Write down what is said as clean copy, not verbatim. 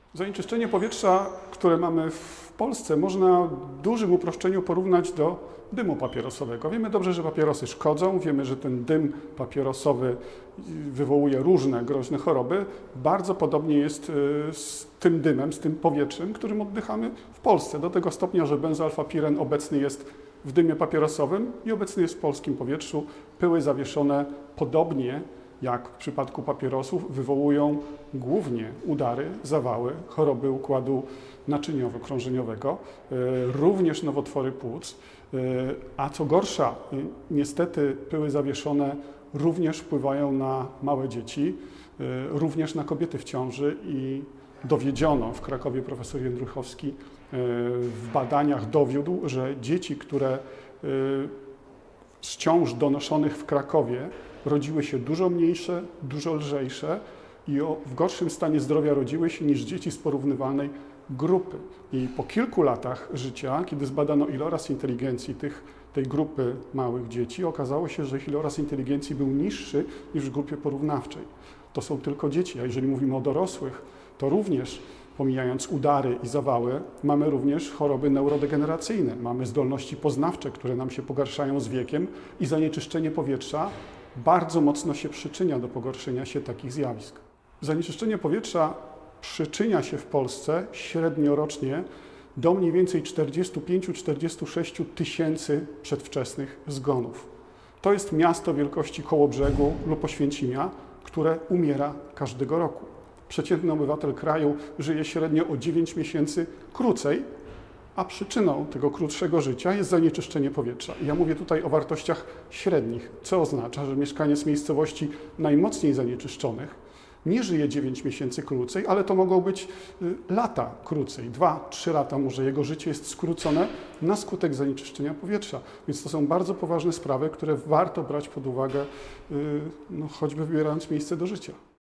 Zanieczyszczenie powietrza, które mamy w Polsce, można w dużym uproszczeniu porównać do dymu papierosowego. Wiemy dobrze, że papierosy szkodzą, wiemy, że ten dym papierosowy wywołuje różne groźne choroby. Bardzo podobnie jest z tym dymem, z tym powietrzem, którym oddychamy w Polsce. Do tego stopnia, że benzoalfapiren obecny jest w dymie papierosowym i obecny jest w polskim powietrzu. Pyły zawieszone podobnie jak w przypadku papierosów, wywołują głównie udary, zawały, choroby układu naczyniowo-krążeniowego, również nowotwory płuc, a co gorsza, niestety pyły zawieszone również wpływają na małe dzieci, również na kobiety w ciąży i dowiedziono w Krakowie, profesor Jędruchowski w badaniach dowiódł, że dzieci, które z ciąż donoszonych w Krakowie rodziły się dużo mniejsze, dużo lżejsze i w gorszym stanie zdrowia rodziły się niż dzieci z porównywalnej grupy. I po kilku latach życia, kiedy zbadano iloraz inteligencji tej grupy małych dzieci, okazało się, że ich iloraz inteligencji był niższy niż w grupie porównawczej. To są tylko dzieci, a jeżeli mówimy o dorosłych, to również pomijając udary i zawały, mamy również choroby neurodegeneracyjne, mamy zdolności poznawcze, które nam się pogarszają z wiekiem i zanieczyszczenie powietrza bardzo mocno się przyczynia do pogorszenia się takich zjawisk. Zanieczyszczenie powietrza przyczynia się w Polsce średnio rocznie do mniej więcej 45-46 tysięcy przedwczesnych zgonów. To jest miasto wielkości Kołobrzegu lub Oświęcimia, które umiera każdego roku. Przeciętny obywatel kraju żyje średnio o 9 miesięcy krócej, a przyczyną tego krótszego życia jest zanieczyszczenie powietrza. Ja mówię tutaj o wartościach średnich, co oznacza, że mieszkaniec miejscowości najmocniej zanieczyszczonych nie żyje 9 miesięcy krócej, ale to mogą być lata krócej, 2-3 lata może jego życie jest skrócone na skutek zanieczyszczenia powietrza. Więc to są bardzo poważne sprawy, które warto brać pod uwagę, choćby wybierając miejsce do życia.